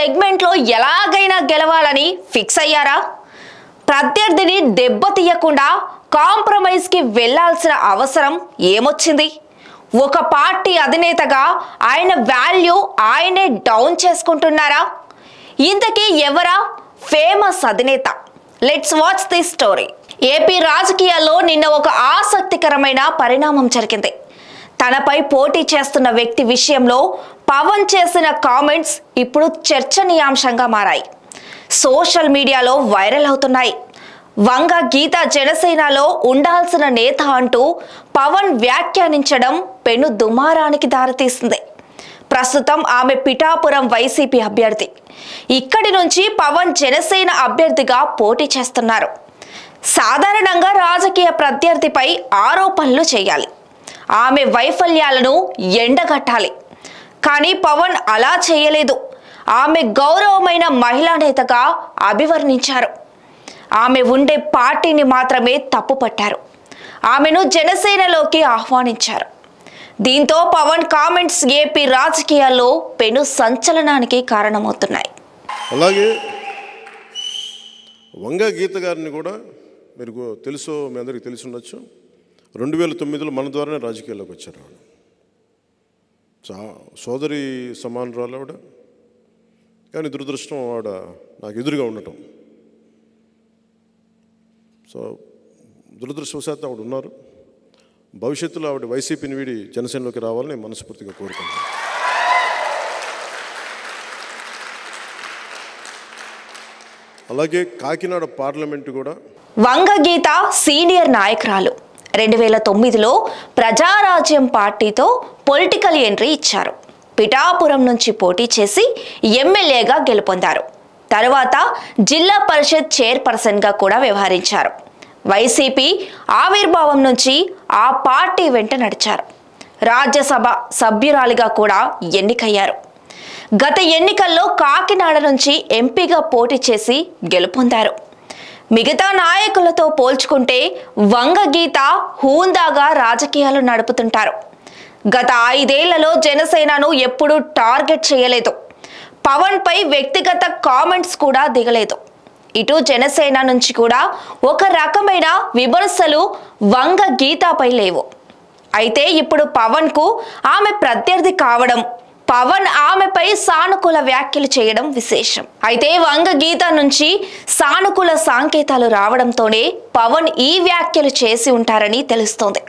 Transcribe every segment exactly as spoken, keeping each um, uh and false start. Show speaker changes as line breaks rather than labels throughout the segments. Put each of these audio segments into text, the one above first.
సెగ్మెంట్లో ఎలాగైనా గెలవాలని ఫిక్స్ అయ్యారా? ప్రత్యర్థిని దెబ్బతీయకుండా కాంప్రమైజ్కి వెళ్లాల్సిన అవసరం ఏమొచ్చింది? ఒక పార్టీ అధినేతగా ఆయన వాల్యూ ఆయనే డౌన్ చేసుకుంటున్నారా? ఇంతకీ ఎవరా ఫేమస్ అధినేత? Let's watch this story. AP రాజకీయాల్లో నిన్న ఒక ఆసక్తికరమైన పరిణామం జరిగింది. తనపై పోటీ చేస్తున్న వ్యక్తి విషయంలో పవన్ చేసిన కామెంట్స్ ఇప్పుడు చర్చనీయాంశంగా మారాయి. సోషల్ మీడియాలో వైరల్ అవుతున్నాయి. వంగ గీత జనసేనలో ఉండాల్సిన నేత అంటూ పవన్ వ్యాఖ్యానించడం పెను దుమారానికి దారితీసింది. ప్రస్తుతం ఆమె పిఠాపురం వైసీపీ అభ్యర్థి. ఇక్కడి నుంచి పవన్ జనసేన అభ్యర్థిగా పోటీ చేస్తున్నారు. సాధారణంగా రాజకీయ ప్రత్యర్థిపై ఆరోపణలు చేయాలి, ఆమె వైఫల్యాలను ఎండగట్టాలి. కానీ పవన్ అలా చేయలేదు. ఆమె గౌరవమైన మహిళా నేతగా అభివర్ణించారు. ఆమె ఉండే పార్టీని మాత్రమే తప్పుపట్టారు. ఆమెను జనసేనలోకి ఆహ్వానించారు. దీంతో పవన్ కామెంట్స్ ఏపీ రాజకీయాల్లో పెను సంచలనానికి కారణమవుతున్నాయి.
అలాగే వంగ గీత గారిని కూడా మీరు తెలుసో మీ అందరికీ తెలిసి ఉండొచ్చు. రెండు వేల తొమ్మిదిలో మన ద్వారానే రాజకీయాల్లోకి వచ్చారు. ఆవిడ చా సోదరి సమానరాలు ఆవిడ. కానీ దురదృష్టం ఆవిడ నాకు ఎదురుగా ఉండటం. సో దురదృష్టవశాత్తు ఆవిడ ఉన్నారు. భవిష్యత్తులో ఆవిడ వైసీపీని వీడి జనసేనలోకి రావాలని నేను మనస్ఫూర్తిగా కోరుకుంటున్నాను. అలాగే కాకినాడ పార్లమెంటు కూడా
వంగ గీత సీనియర్ నాయకురాలు. రెండు వేల తొమ్మిదిలో ప్రజారాజ్యం పార్టీతో పొలిటికల్ ఎంట్రీ ఇచ్చారు. పిఠాపురం నుంచి పోటీ చేసి ఎమ్మెల్యేగా గెలుపొందారు. తర్వాత జిల్లా పరిషత్ చైర్పర్సన్గా కూడా వ్యవహరించారు. వైసీపీ ఆవిర్భావం నుంచి ఆ పార్టీ వెంట నడిచారు. రాజ్యసభ సభ్యురాలిగా కూడా ఎన్నికయ్యారు. గత ఎన్నికల్లో కాకినాడ నుంచి ఎంపీగా పోటీ చేసి గెలుపొందారు. మిగతా నాయకులతో పోల్చుకుంటే వంగ గీత హూందాగా రాజకీయాలు నడుపుతుంటారు. గత ఐదేళ్లలో జనసేనను ఎప్పుడూ టార్గెట్ చేయలేదు. పవన్ పై వ్యక్తిగత కామెంట్స్ కూడా దిగలేదు. ఇటు జనసేన నుంచి కూడా ఒక రకమైన విమర్శలు వంగ గీతపై లేవు. అయితే ఇప్పుడు పవన్ కు ఆమె ప్రత్యర్థి కావడం, పవన్ ఆమెపై సానుకూల వ్యాఖ్యలు చేయడం విశేషం. అయితే వంగ గీత నుంచి సానుకూల సంకేతాలు రావడంతోనే పవన్ ఈ వ్యాఖ్యలు చేసి ఉంటారని తెలుస్తోంది.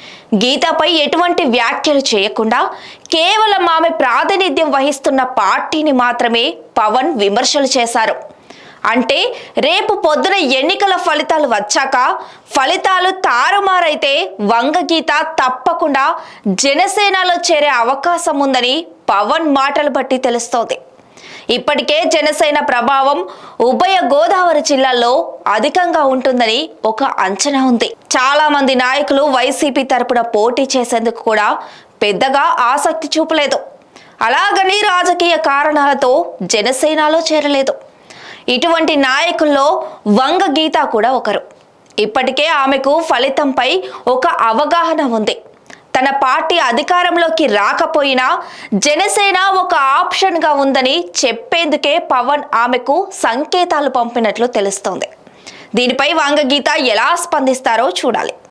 గీతపై ఎటువంటి వ్యాఖ్యలు చేయకుండా కేవలం ఆమె ప్రాతినిధ్యం వహిస్తున్న పార్టీని మాత్రమే పవన్ విమర్శలు చేశారు. అంటే రేపు పొద్దున ఎన్నికల ఫలితాలు వచ్చాక ఫలితాలు తారుమారైతే వంగ గీత తప్పకుండా జనసేనలో చేరే అవకాశం ఉందని పవన్ మాటలు బట్టి తెలుస్తోంది. ఇప్పటికే జనసేన ప్రభావం ఉభయ గోదావరి జిల్లాల్లో అధికంగా ఉంటుందని ఒక అంచనా ఉంది. చాలా మంది నాయకులు వైసీపీ తరపున పోటీ చేసేందుకు కూడా పెద్దగా ఆసక్తి చూపలేదు. అలాగని రాజకీయ కారణాలతో జనసేనలో చేరలేదు. ఇటువంటి నాయకుల్లో వంగ గీత కూడా ఒకరు. ఇప్పటికే ఆమెకు ఫలితంపై ఒక అవగాహన ఉంది. తన పార్టీ అధికారంలోకి రాకపోయినా జనసేన ఒక ఆప్షన్గా ఉందని చెప్పేందుకే పవన్ ఆమెకు సంకేతాలు పంపినట్లు తెలుస్తోంది. దీనిపై వంగ గీత ఎలా స్పందిస్తారో చూడాలి.